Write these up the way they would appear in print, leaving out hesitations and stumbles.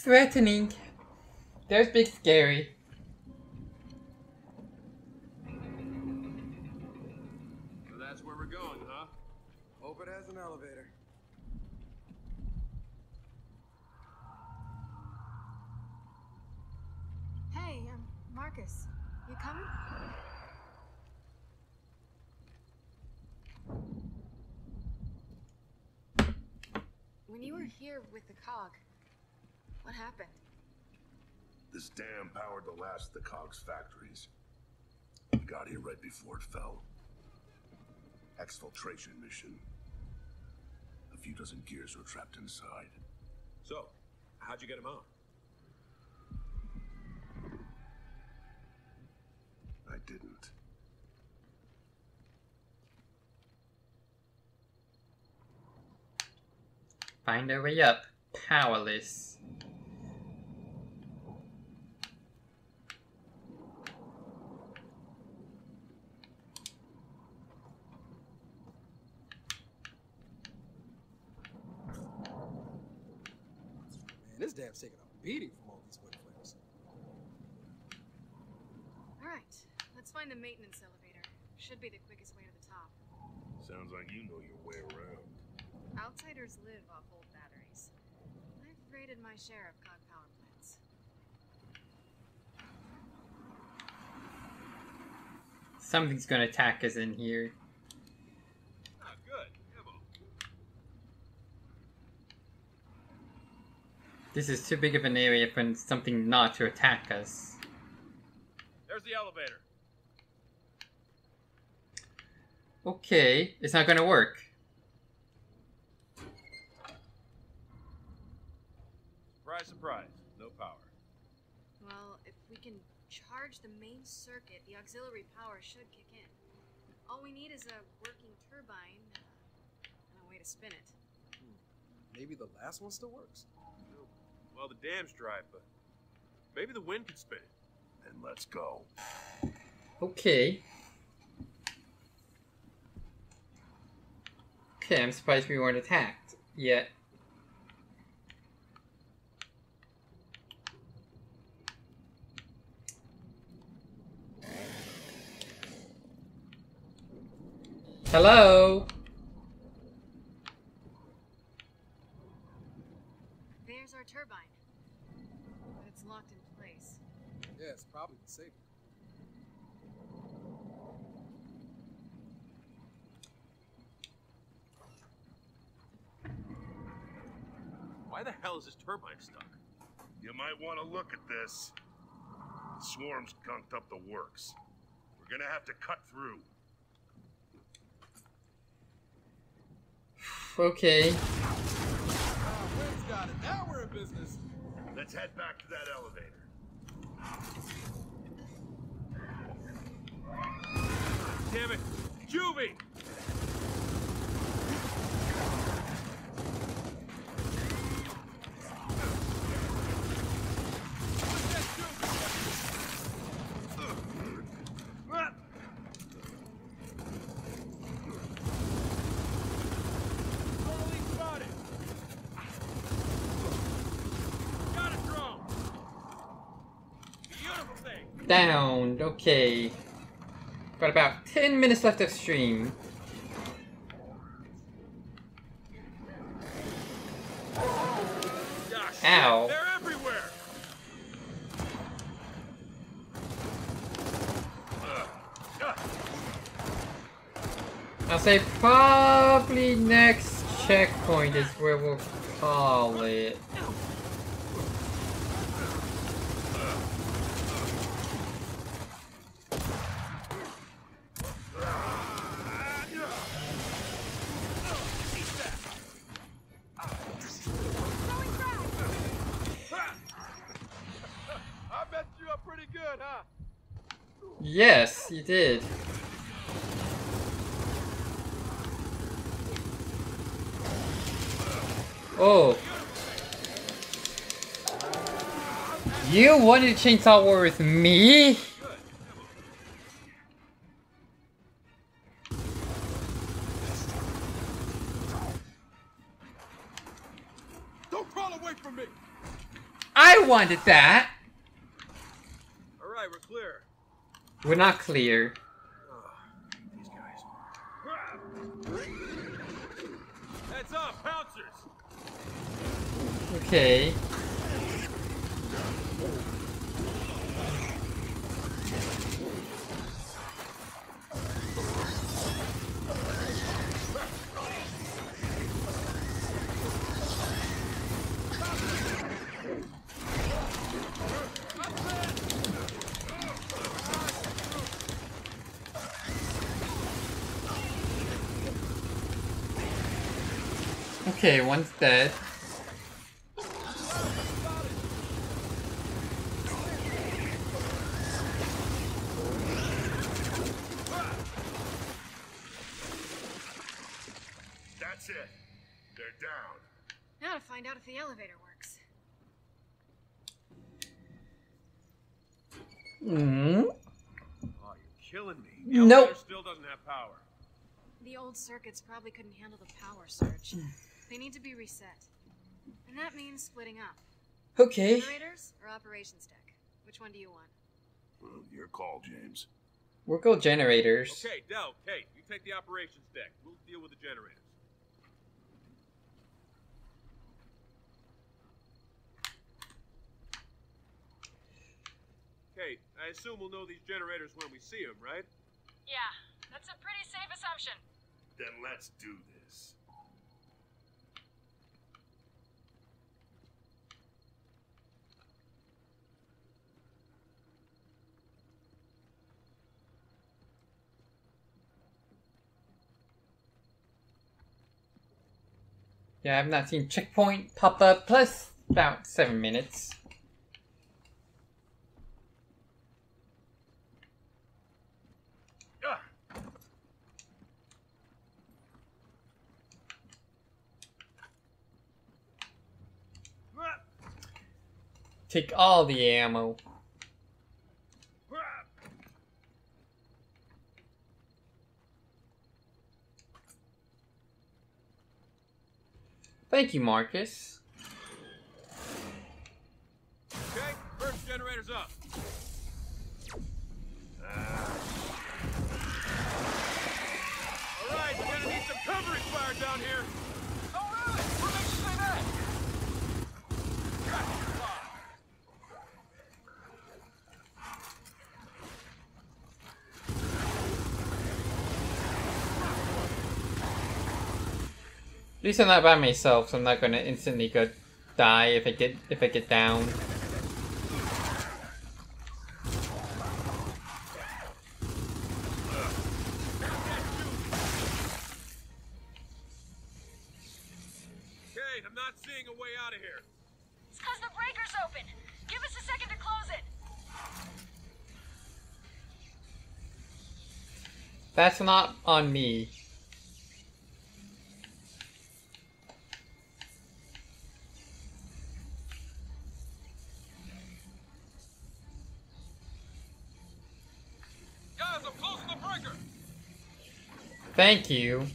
threatening. There's Big Scary. So that's where we're going, huh? Hope it has an elevator. Hey, Marcus. You coming? When you were here with the cog, what happened? This dam powered the last of the Cog's factories. We got here right before it fell. Exfiltration mission. A few dozen gears were trapped inside. So, how'd you get him out? I didn't. Find a way up. Powerless. Man, this dam's taking a beating from all these wind flares. Alright, let's find the maintenance elevator. Should be the quickest way to the top. Sounds like you know your way around. Outsiders live off old batteries. I've raided my share of cog power plants. Something's gonna attack us in here. Ah, good. Ammo. This is too big of an area for something not to attack us. There's the elevator. Okay, it's not gonna work. Surprise, surprise. No power. Well, if we can charge the main circuit, the auxiliary power should kick in. All we need is a working turbine and a way to spin it. Maybe the last one still works. Well, the dam's dry, but maybe the wind could spin it. Then let's go. Okay. Okay, I'm surprised we weren't attacked yet. Hello? There's our turbine. But it's locked in place. Yeah, it's probably the safe. Why the hell is this turbine stuck? You might want to look at this. The swarm's gunked up the works. We're gonna have to cut through. Okay. Wind's got it. Now we're in business. Let's head back to that elevator. Damn it! Juvie! Totally spotted! Got it, drone! Beautiful thing! Downed. Okay. Got about 10 minutes left of stream. Gosh, Ow. they're everywhere! I'll say probably next checkpoint is where we'll call it. I bet you up pretty good, huh? Yes, you did. Oh. You wanted to chainsaw war with me? Don't crawl away from me. I wanted that! Alright, we're clear. We're not clear. These guys. Heads up, pouncers! Okay. Okay, one's dead. That's it. They're down. Now to find out if the elevator works. Mm. Oh, you're killing me. The Nope. elevator still doesn't have power. The old circuits probably couldn't handle the power surge. They need to be reset. And that means splitting up. Okay. Generators or operations deck? Which one do you want? Well, your call, James. We'll go generators. Okay, Del, Kate, you take the operations deck. We'll deal with the generators. Kate, I assume we'll know these generators when we see them, right? Yeah, that's a pretty safe assumption. Then let's do this. Yeah, I've not seen checkpoint pop up, plus about 7 minutes. Ah! Take all the ammo. Thank you, Marcus. Okay, first generator's up. Alright, we're gonna need some covering fire down here. Oh, really? What makes you say that? At least I'm not by myself, so I'm not gonna instantly go die if I get down. Okay, I'm not seeing a way out of here. It's because the breaker's open. Give us a second to close it. That's not on me. Guys, I'm closing the breaker. Thank you.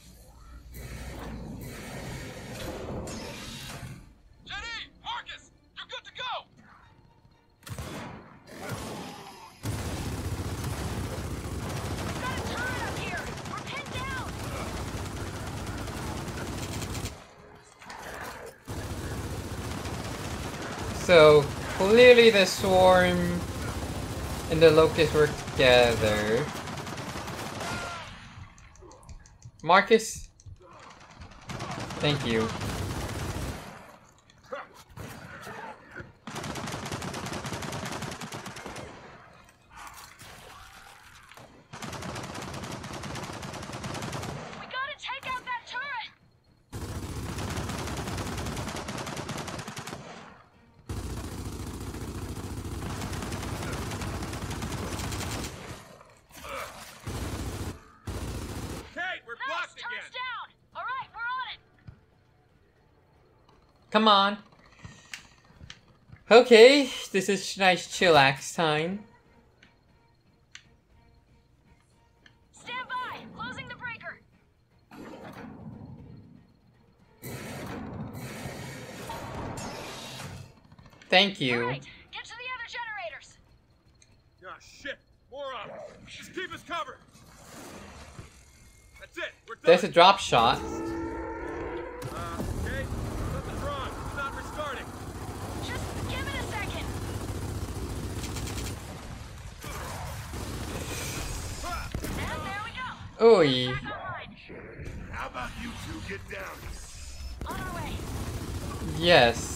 Jenny! Marcus! You're good to go! We've got a turret up here. We're pinned down. So clearly the swarm and the locust work together. Marcus? Thank you. We gotta take out that turret. Kate, we're Nice, blocked turret's again. down. All right, we're on it. Come on. Okay, this is nice chillax time. Stand by. Closing the breaker. Thank you. Alright, get to the other generators. Ah, shit. More of them. Just keep us covered. That's it. We're done. There's a drop shot. Okay. Something's wrong. It's not restarting. Just give it a second. And there we go. Oy. Back online. How about you two get down here? On our way. Yes.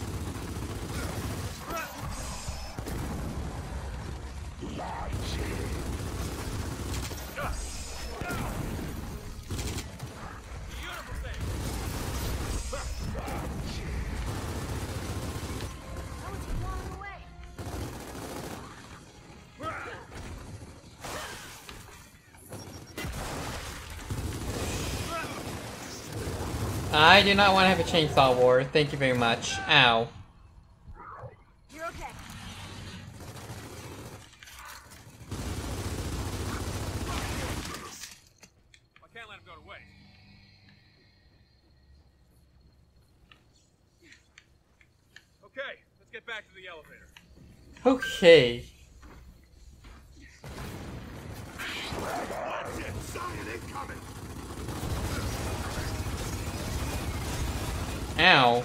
Beautiful thing. Oh, it's blowing away. I do not want to have a chainsaw war. Thank you very much. Ow. You're okay. I can't let him go to waste. Okay, let's get back to the elevator. Okay. Watch it! Zion incoming! Ow.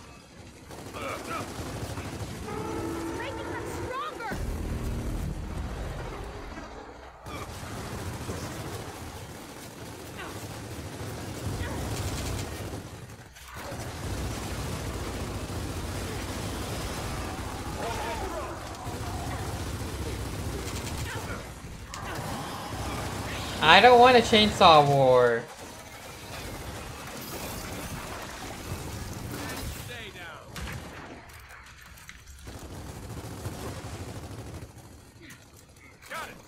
Making them stronger. I don't want a chainsaw war. Stay down. Got it.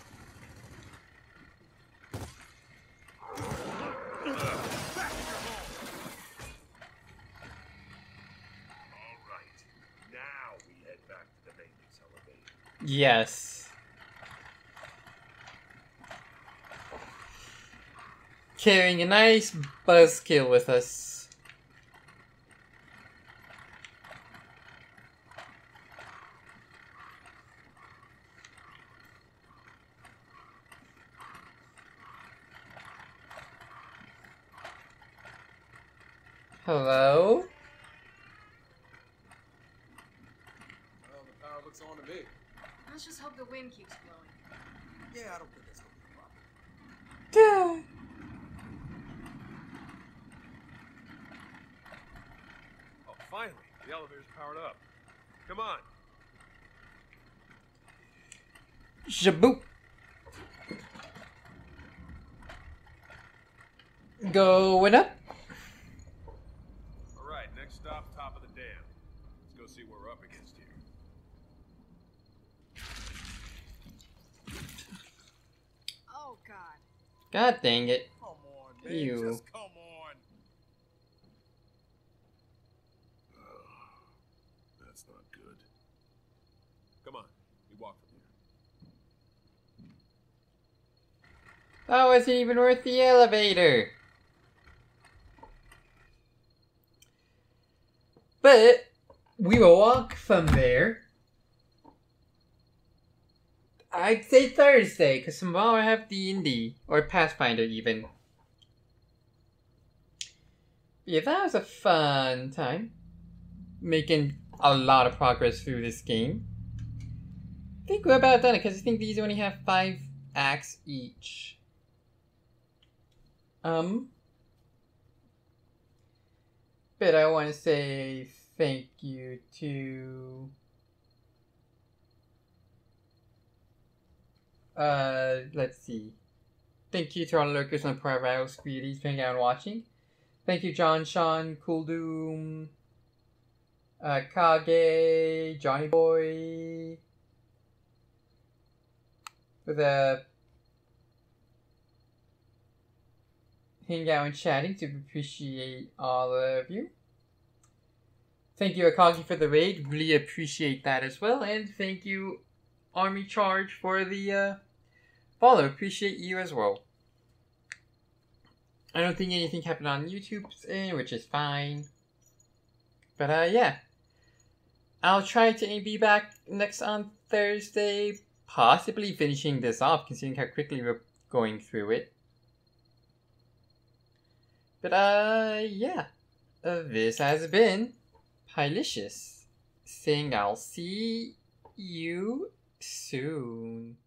All right. Now we head back to the maintenance elevator. Yes. Carrying a nice buzzkill with us. Hello? Well, the power looks on to me. Let's just hope the wind keeps blowing. Yeah, I don't think that's gonna be a problem. Duh. Oh, finally, the elevator's powered up. Come on. Shaboop. Going up. All right, next stop, top of the dam. Let's go see what we're up against here. Oh god. God dang it. Come on, man. Ew. Just come on. That's not good. Come on, we walk from here. That wasn't even worth the elevator. But we will walk from there. I'd say Thursday, because tomorrow I have the Indie, or Pathfinder even. Yeah, that was a fun time. Making a lot of progress through this game. I think we're about done, because I think these only have 5 acts each. But I want to say thank you to let's see. Thank you to our lurkers on Private Speedies for hanging out and watching. Thank you John, Sean, Cool Doom, Kage, Johnny Boy for the hang out and chatting, to appreciate all of you. Thank you Akagi for the raid, really appreciate that as well, and thank you Army Charge for the follow, appreciate you as well. I don't think anything happened on YouTube, which is fine. But yeah. I'll try to be back next on Thursday, possibly finishing this off, considering how quickly we're going through it. But, yeah. This has been Pylicious, saying I'll see you soon.